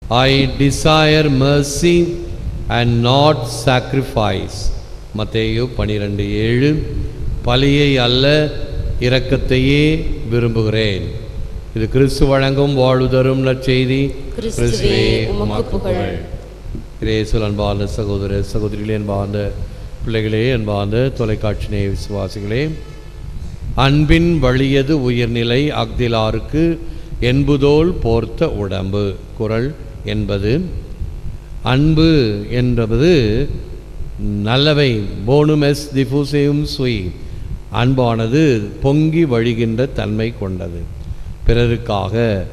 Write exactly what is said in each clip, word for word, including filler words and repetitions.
I desire mercy and not sacrifice. மத்தேயு பன்னிரண்டு ஏழு. பலியை அல்ல இரக்கத்தையே விரும்புகிறேன். இது கிறிஸ்து வழங்கும் வாழ்வு தரும் நற்செய்தி. கிறிஸ்துவே உமக்கு புகழ். இயேசுவில் அன்பார்ந்த சகோதர சகோதரிகளே, அன்பார்ந்த பிள்ளைகளே, அன்பார்ந்த தொலைக்காட்சி நேய விசுவாசிகளே, அன்பின் வழியது உயிர்நிலை அக்திலாருக்கு என்புதோல் போர்த்த உடம்பு. குறள் என்பது அன்பு என்பது நல்லவை. போனுமெஸ் டிஃபூசியும் சுய். அன்பானது பொங்கி வழிகின்ற தன்மை கொண்டது. பிறருக்காக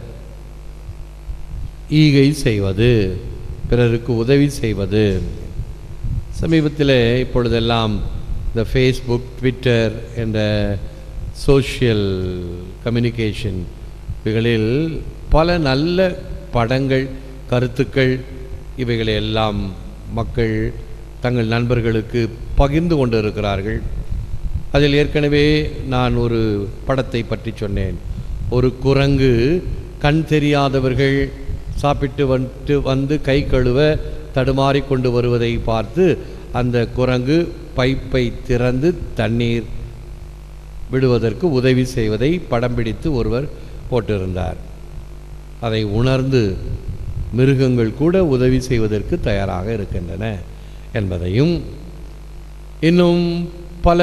ஈகை செய்வது, பிறருக்கு உதவி செய்வது. சமீபத்தில் இப்பொழுதெல்லாம் இந்த ஃபேஸ்புக், ட்விட்டர் என்ற சோஷியல் கம்யூனிகேஷன் இவைகளில் பல நல்ல படங்கள், கருத்துக்கள் இவைகளை எல்லாம் மக்கள் தங்கள் நண்பர்களுக்கு பகிர்ந்து கொண்டு இருக்கிறார்கள். அதில் ஏற்கனவே நான் ஒரு படத்தை பற்றி சொன்னேன். ஒரு குரங்கு கண் தெரியாதவர்கள் சாப்பிட்டு வந்து வந்து கை கழுவ தடுமாறி கொண்டு வருவதை பார்த்து அந்த குரங்கு பைப்பை திறந்து தண்ணீர் விடுவதற்கு உதவி செய்வதை படம் பிடித்து ஒருவர் போட்டிருந்தார். அதை உணர்ந்து மிருகங்கள் கூட உதவி செய்வதற்கு தயாராக இருக்கின்றன என்பதையும், இன்னும் பல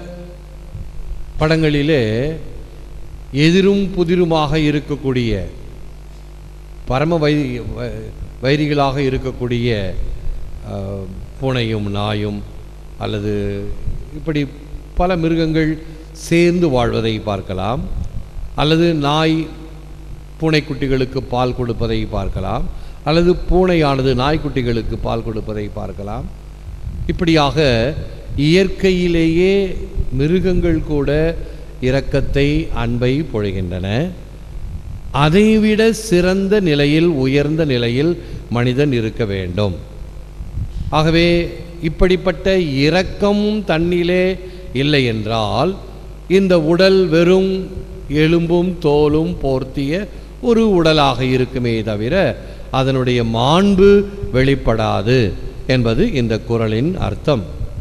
படங்களிலே எதிரும் புதிருமாக இருக்கக்கூடிய, பரம வை வைரிகளாக இருக்கக்கூடிய பூனையும் நாயும் அல்லது இப்படி பல மிருகங்கள் சேர்ந்து வாழ்வதை பார்க்கலாம். அல்லது நாய் பூனைக்குட்டிகளுக்கு பால் கொடுப்பதை பார்க்கலாம். அல்லது பூனையானது நாய்க்குட்டிகளுக்கு பால் கொடுப்பதை பார்க்கலாம். இப்படியாக இயற்கையிலேயே மிருகங்கள் கூட இரக்கத்தை, அன்பை பொழிகின்றன. அதைவிட சிறந்த நிலையில், உயர்ந்த நிலையில் மனிதன் இருக்க வேண்டும். ஆகவே இப்படிப்பட்ட இரக்கம் தன்னிலே இல்லை என்றால் இந்த உடல் வெறும் எலும்பும் தோலும் போர்த்திய ஒரு உடலாக இருக்குமே தவிர அதனுடைய மாண்பு வெளிப்படாது என்பது இந்த குறளின் அர்த்தம்.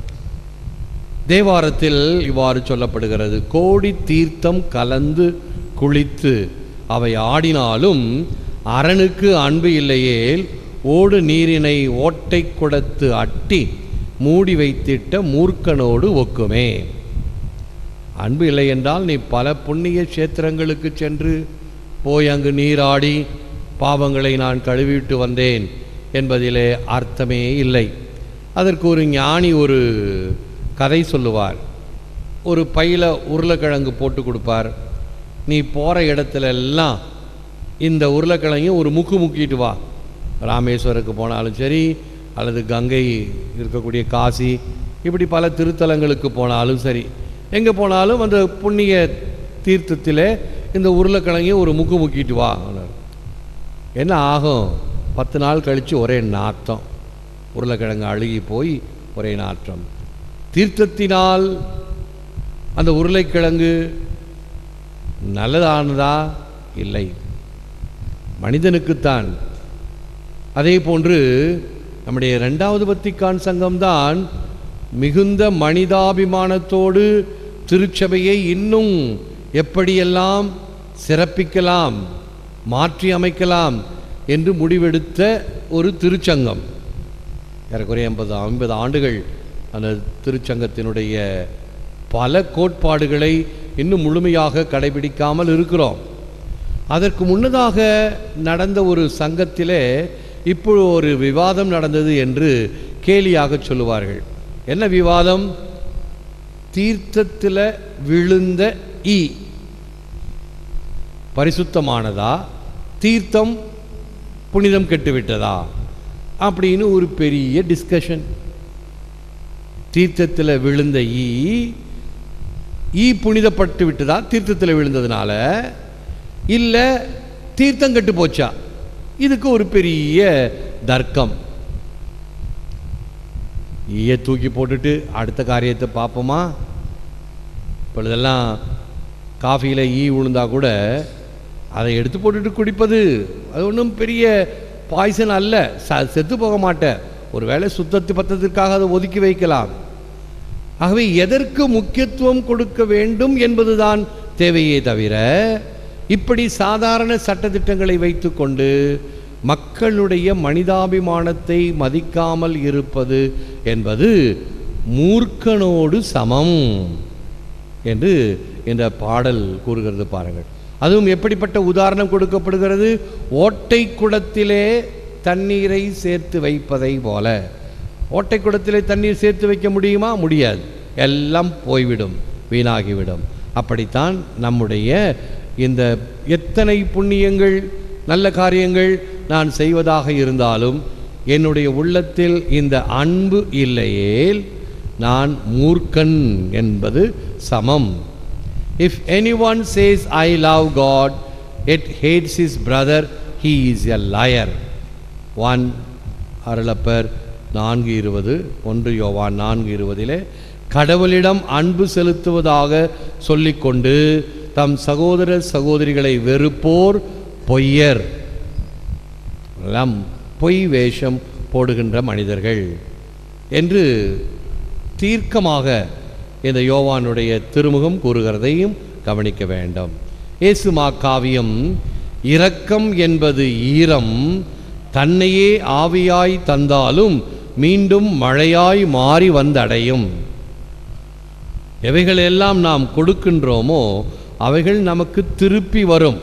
தேவாரத்தில் இவ்வாறு சொல்லப்படுகிறது: கோடி தீர்த்தம் கலந்து குளித்து அவை ஆடினாலும் அரணுக்கு அன்பு இல்லையேல் ஓடு நீரினை ஓட்டை குடத்து அட்டி மூடி வைத்திட்ட மூர்க்கனோடு ஒக்குமே. அன்பு இல்லை என்றால் நீ பல புண்ணிய கஷேத்திரங்களுக்கு சென்று போய் அங்கு நீராடி பாவங்களை நான் கழுவிட்டு வந்தேன் என்பதிலே அர்த்தமே இல்லை. அதற்கு ஒரு ஞானி ஒரு கதை சொல்லுவார். ஒரு பையில உருளைக்கிழங்கு போட்டு கொடுப்பார். நீ போகிற இடத்துல எல்லாம் இந்த உருளைக்கிழங்கையும் ஒரு முக்கு முக்கிட்டு வா. ராமேஸ்வருக்கு போனாலும் சரி, அல்லது கங்கை இருக்கக்கூடிய காசி, இப்படி பல திருத்தலங்களுக்கு போனாலும் சரி, எங்கே போனாலும் அந்த புண்ணிய தீர்த்தத்தில் இந்த உருளைக்கிழங்கையும் ஒரு முக்கு முக்கிட்டு வா. என்ன ஆகும்? பத்து நாள் கழித்து ஒரே நாற்றம். உருளைக்கிழங்கு அழுகி போய் ஒரே நாற்றம். தீர்த்தத்தினால் அந்த உருளைக்கிழங்கு நல்லதானதா? இல்லை, மனிதனுக்குத்தான். அதே போன்று நம்முடைய இரண்டாவது வத்திக்கான் சங்கம்தான் மிகுந்த மனிதாபிமானத்தோடு திருச்சபையை இன்னும் எப்படியெல்லாம் சிறப்பிக்கலாம், மாற்றி அமைக்கலாம் என்று முடிவெடுத்த ஒரு திருச்சங்கம். ஏறக்குறைய ஐம்பது ஐம்பது ஆண்டுகள் அந்த திருச்சங்கத்தினுடைய பல கோட்பாடுகளை இன்னும் முழுமையாக கடைபிடிக்காமல் இருக்கிறோம். அதற்கு முன்னதாக நடந்த ஒரு சங்கத்திலே இப்போ ஒரு விவாதம் நடந்தது என்று கேலியாக சொல்லுவார்கள். என்ன விவாதம்? தீர்த்தத்தில் விழுந்த ஈ பரிசுத்தமானதா, தீர்த்தம் புனிதம் கெட்டுவிட்டதா அப்படின்னு ஒரு பெரிய டிஸ்கஷன். தீர்த்தத்தில் விழுந்த ஈ ஈ புனிதப்பட்டு விட்டதா தீர்த்தத்தில் விழுந்ததுனால, இல்லை தீர்த்தம் கெட்டு போச்சா? இதுக்கு ஒரு பெரிய தர்க்கம். ஈயை தூக்கி போட்டுட்டு அடுத்த காரியத்தை பார்ப்போமா? இப்பொழுதெல்லாம் காஃபியில் ஈ விழுந்தா கூட அதை எடுத்து போட்டுட்டு குடிப்பது அது ஒன்றும் பெரிய பாய்சன் அல்ல, ச செத்து போக மாட்டேன், ஒரு வேளை சுத்தத்து பத்தத்திற்காக அதை ஒதுக்கி வைக்கலாம். ஆகவே எதற்கு முக்கியத்துவம் கொடுக்க வேண்டும் என்பதுதான் தேவையே தவிர இப்படி சாதாரண சட்டத்திட்டங்களை வைத்து கொண்டு மக்களுடைய மனிதாபிமானத்தை மதிக்காமல் இருப்பது என்பது மூர்க்கனோடு சமம் என்று இந்த பாடல் கூறுகிறது பாருங்கள். அதுவும் எப்படிப்பட்ட உதாரணம் கொடுக்கப்படுகிறது? ஓட்டை குடத்திலே தண்ணீரை சேர்த்து வைப்பதை போல. ஓட்டை குடத்திலே தண்ணீர் சேர்த்து வைக்க முடியுமா? முடியாது, எல்லாம் போய்விடும், வீணாகிவிடும். அப்படித்தான் நம்முடைய இந்த எத்தனை புண்ணியங்கள் நல்ல காரியங்கள் நான் செய்வதாக இருந்தாலும் என்னுடைய உள்ளத்தில் இந்த அன்பு இல்லையேல் நான் மூர்க்கன் என்பது சமம். If anyone says I love God yet hates his brother, he is a liar. One Arulappar நான்கு இருபது, ஒன்று யோவான் நான்கு இருபதிலே கடவுளிடம் அன்பு செலுத்துவதாக சொல்லிக்கொண்டு தம் சகோதர சகோதரிகளை வெறுப்போர் பொய்யர். எல்லாம் பொய் வேஷம் போடுகின்ற மனிதர்கள் என்று தீர்க்கமாக இந்த யோவானுடைய திருமுகம் கூறுகிறதையும் கவனிக்க வேண்டும். இயேசு மாக்காவியம் இரக்கம் என்பது ஈரம் தன்னையே ஆவியாய் தந்தாலும் மீண்டும் மழையாய் மாறி வந்தடையும். எவைகள் எல்லாம் நாம் கொடுக்கின்றோமோ அவைகள் நமக்கு திருப்பி வரும்.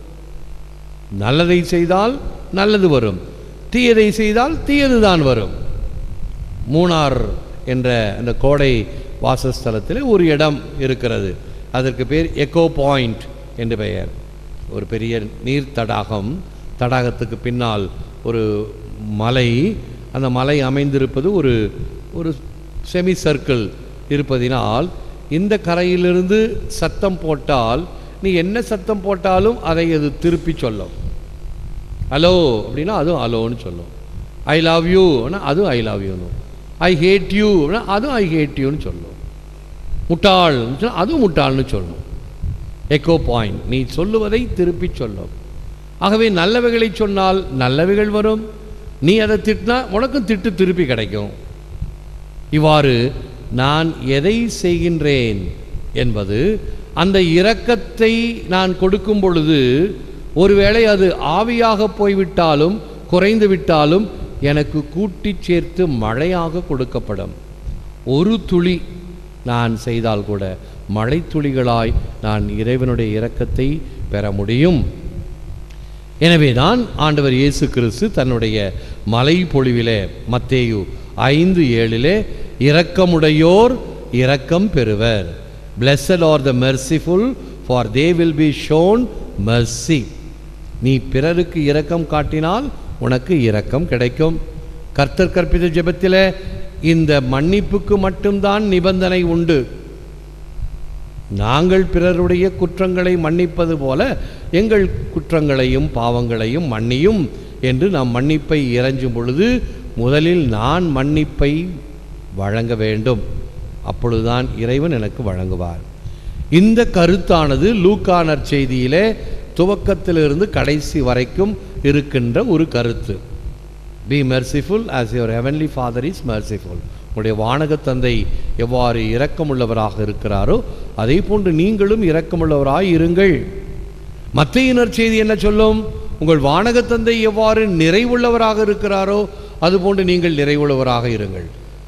நல்லதை செய்தால் நல்லது வரும், தீயதை செய்தால் தீயதுதான் வரும். மூணார் என்ற அந்த கோடை வாசஸ்தலத்தில் ஒரு இடம் இருக்கிறது, அதற்கு பேர் எக்கோ பாயிண்ட் என்று பெயர். ஒரு பெரிய நீர் தடாகம், தடாகத்துக்கு பின்னால் ஒரு மலை, அந்த மலை அமைந்திருப்பது ஒரு ஒரு செமி சர்க்கிள் இருப்பதினால் இந்த கரையிலிருந்து சத்தம் போட்டால் நீ என்ன சத்தம் போட்டாலும் அதை அது திருப்பி சொல்லும். ஹலோ அப்படின்னா அதுவும் ஹலோன்னு சொல்லும். ஐ லவ் யூ அதுவும் ஐ லவ் யூன்னு, ஐ ஹேட் யூ அதுவும் ஐ ஹேட் யூன்னு சொல்லும். முட்டாள் அதுவும் முட்டாள்னு சொல்லும். எக்கோ பாயிண்ட், நீ சொல்லுவதை திருப்பி சொல்லும். ஆகவே நல்லவைகளை சொன்னால் நல்லவைகள் வரும், நீ அதை திட்டினா உனக்கும் திட்டு திருப்பி கிடைக்கும். இவ்வாறு நான் எதை செய்கின்றேன் என்பது அந்த இரக்கத்தை நான் கொடுக்கும் பொழுது ஒருவேளை அது ஆவியாக போய்விட்டாலும் குறைந்து விட்டாலும் எனக்கு கூட்டி சேர்த்து மழையாக கொடுக்கப்படும். ஒரு துளி நான் செய்தால் கூட மழை துளிகளாய் நான் இறைவனுடைய இரக்கத்தை பெற முடியும். எனவேதான் ஆண்டவர் இயேசு கிறிஸ்து தன்னுடைய மலை பொழிவிலே மத்தேயு ஐந்து ஏழிலே இரக்கமுடையோர் இரக்கம் பெறுவர். Blessed are the merciful, for they will be shown mercy. நீ பிறருக்கு இரக்கம் காட்டினால் உனக்கு இரக்கம் கிடைக்கும். கர்த்தர் கற்பித்த ஜெபத்திலே இந்த மன்னிப்புக்கு மட்டும்தான் நிபந்தனை உண்டு. நாங்கள் பிறருடைய குற்றங்களை மன்னிப்பது போல எங்கள் குற்றங்களையும் பாவங்களையும் மன்னியும் என்று நாம் மன்னிப்பை இறைஞ்சும் பொழுது முதலில் நான் மன்னிப்பை வழங்க வேண்டும், அப்பொழுதுதான் இறைவன் எனக்கு வழங்குவார். இந்த கருத்தானது லூக்கா நற்செய்தியிலே துவக்கத்திலிருந்து கடைசி வரைக்கும் இருக்கின்ற ஒரு கருத்து. Be merciful as your heavenly Father is merciful. உங்களுடைய வானக தந்தை எவ்வாறு இரக்கமுள்ளவராக இருக்கிறாரோ அதே போன்று நீங்களும் இரக்கமுள்ளவராய் இருங்கள். மத்தேயு நற்செய்தி என்ன சொல்லும்? உங்கள் வானக தந்தை எவ்வாறு நிறைவுள்ளவராக இருக்கிறாரோ அதுபோன்று நீங்கள் நிறைவுள்ளவராக இருங்கள்.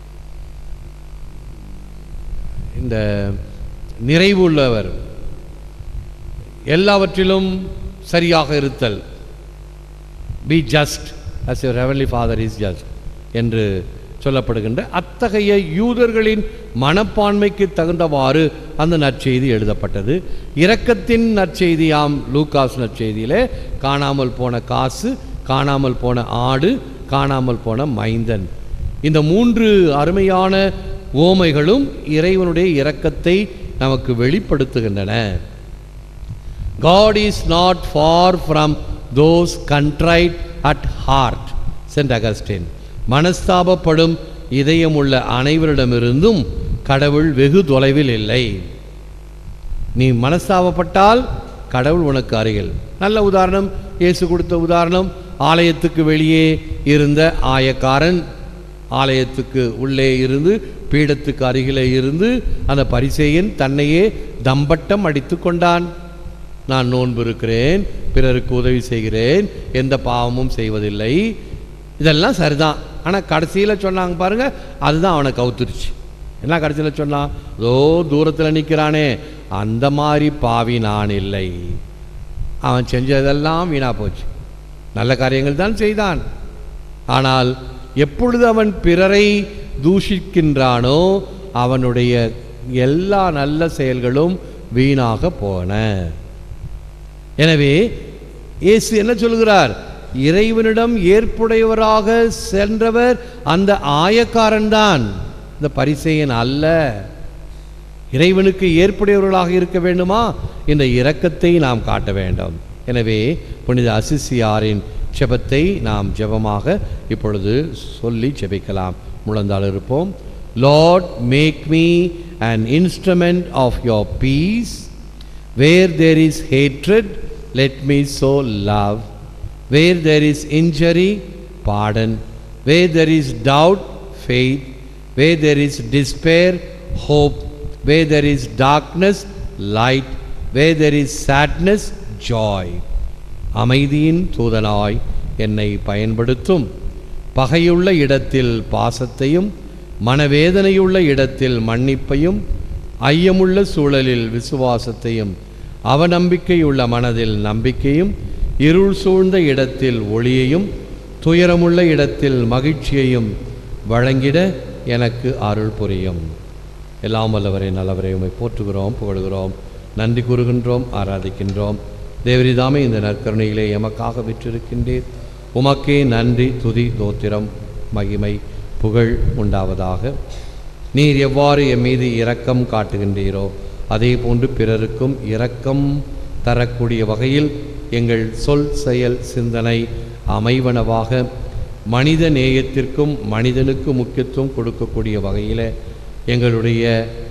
இந்த நிறைவுள்ளவர் எல்லாவற்றிலும் சரியாக இருத்தல், be just as your heavenly Father is just என்று சொல்லப்படுகின்ற அத்தகைய யூதர்களின் மனப்பான்மைக்கு தகுந்தவாறு அந்த நற்செய்தி எழுதப்பட்டது. இரக்கத்தின் நற்செய்தியாம் லூக்காஸ் நற்செய்தியிலே காணாமல் போன காசு, காணாமல் போன ஆடு, காணாமல் போன மைந்தன், இந்த மூன்று அருமையான ஓமைகளும் இறைவனுடைய இரக்கத்தை நமக்கு வெளிப்படுத்துகின்றன. God is not far from those contrite at heart, Saint Augustine. மனஸ்தாபப்படும் இதயமுள்ள அனைவரிடமிருந்தும் கடவுள் வெகு தொலைவில் இல்லை. நீ மனஸ்தாபப்பட்டால் கடவுள் உனக்கு அருகில். நல்ல உதாரணம், இயேசு கொடுத்த உதாரணம், ஆலயத்துக்கு வெளியே இருந்த ஆயக்காரன் ஆலயத்துக்கு உள்ளே இருந்து பீடத்துக்கு அருகிலே இருந்து அந்த பரிசேயன் தன்னையே தம்பட்டம் அடித்து கொண்டான். நான் நோன்பு இருக்கிறேன், பிறருக்கு உதவி செய்கிறேன், எந்த பாவமும் செய்வதில்லை, இதெல்லாம் சரிதான். ஆனால் கடைசியில் சொன்னாங்க பாருங்க, அதுதான் அவனை கவுத்துருச்சு. என்ன கடைசியில் சொன்னான்? ஏதோ தூரத்தில் நிற்கிறானே, அந்த மாதிரி பாவி நான் இல்லை. அவன் செஞ்சதெல்லாம் வீணா போச்சு. நல்ல காரியங்கள் தான் செய்தான். ஆனால் எப்பொழுது அவன் பிறரை தூஷிக்கின்றானோ அவனுடைய எல்லா நல்ல செயல்களும் வீணாக போன. எனவே இயேசு என்ன சொல்கிறார்? இறைவனிடம் ஏற்புடையவராக சென்றவர் அந்த ஆயக்காரன் தான், இந்த பரிசேயன் அல்ல. இறைவனுக்கு ஏற்புடையவர்களாக இருக்க வேண்டுமா? இந்த இரக்கத்தை நாம் காட்ட வேண்டும். எனவே புனித அசிசியாரின் ஜெபத்தை நாம் ஜெபமாக இப்பொழுது சொல்லி ஜெபிக்கலாம். முழந்தாள் இருப்போம். Lord, make me an instrument of your peace. Where there is hatred, let me sow love. Where there is injury, pardon. Where there is doubt, faith. Where there is despair, hope. Where there is darkness, light. Where there is sadness, joy. அமைதியின் தூதனாய் என்னை பயன்படுத்தும். பகையுள்ள இடத்தில் பாசத்தையும், மனவேதனையுள்ள இடத்தில் மன்னிப்பையும், ஐயமுள்ள சூழலில் விசுவாசத்தையும், அவநம்பிக்கையுள்ள மனதில் நம்பிக்கையும், இருள் சூழ்ந்த இடத்தில் ஒளியையும், துயரமுள்ள இடத்தில் மகிழ்ச்சியையும் வழங்கிட எனக்கு அருள் புரியும். எல்லாம் வல்லவரே, நல்லவரே, உம்மை போற்றுகிறோம், புகழுகிறோம், நன்றி கூறுகின்றோம், ஆராதிக்கின்றோம். தேவரிதாமே இந்த நற்கருணையிலே எமக்காக விற்றிருக்கின்றீர். உமக்கே நன்றி, துதி, தோத்திரம், மகிமை, புகழ் உண்டாவதாக. நீர் எவ்வாறு எம் மீது இரக்கம் காட்டுகின்றீரோ அதே போன்று பிறருக்கும் இரக்கம் தரக்கூடிய வகையில் எங்கள் சொல், செயல், சிந்தனை அமைவனவாக மனித நேயத்திற்கும் மனிதனுக்கு முக்கியத்துவம் கொடுக்கக்கூடிய வகையில் எங்களுடைய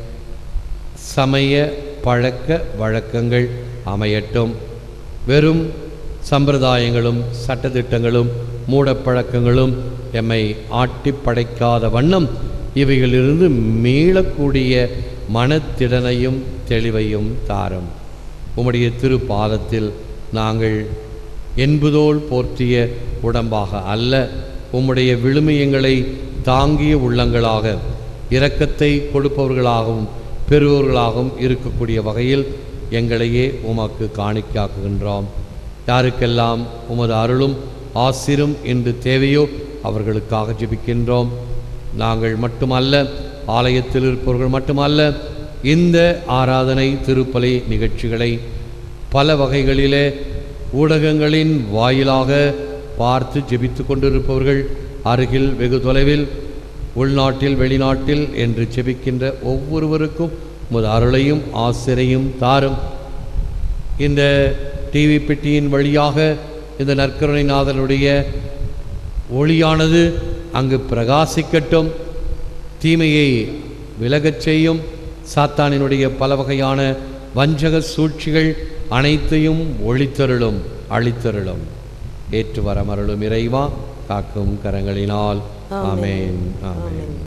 சமய பழக்க வழக்கங்கள் அமையட்டும். வெறும் சம்பிரதாயங்களும் சட்டத்திட்டங்களும் மூடப்பழக்கங்களும் எம்மை ஆட்டி படைக்காத வண்ணம் இவைகளிலிருந்து மீளக்கூடிய மனத்திடனையும் தெளிவையும் தாரும். உம்முடைய திருப்பாதத்தில் நாங்கள் என்பதோல் போர்த்திய உடம்பாக அல்ல, உம்முடைய விழுமியங்களை தாங்கிய உள்ளங்களாக, இரக்கத்தை கொடுப்பவர்களாகவும் பெறுபவர்களாகவும் இருக்கக்கூடிய வகையில் எங்களையே உமக்கு காணிக்காக்குகின்றோம். யாருக்கெல்லாம் உமது அருளும் ஆசிரும் என்று தேவையோ அவர்களுக்காக ஜெபிக்கின்றோம். நாங்கள் மட்டுமல்ல, ஆலயத்தில் இருப்பவர்கள் மட்டுமல்ல, இந்த ஆராதனை திருப்பலி நிகழ்ச்சிகளை பல வகைகளிலே ஊடகங்களின் வாயிலாக பார்த்து ஜெபித்து கொண்டிருப்பவர்கள், அருகில் வெகு தொலைவில், உள்நாட்டில் வெளிநாட்டில் என்று ஜெபிக்கின்ற ஒவ்வொருவருக்கும் உமது அருளையும் ஆசிரையும் தாரும். இந்த டிவி பெட்டியின் வழியாக இந்த நற்கருணை நாதனுடைய ஒளியானது அங்கு பிரகாசிக்கட்டும், தீமையை விலகச் செய்யும். சாத்தானினுடைய பல வகையான வஞ்சக சூழ்ச்சிகள் அனைத்தையும் ஒளித்தருளும், அழித்தருளும். ஏற்று வரமருளும் இறைவா, காக்கும் கரங்களினால். ஆமென், ஆமென்.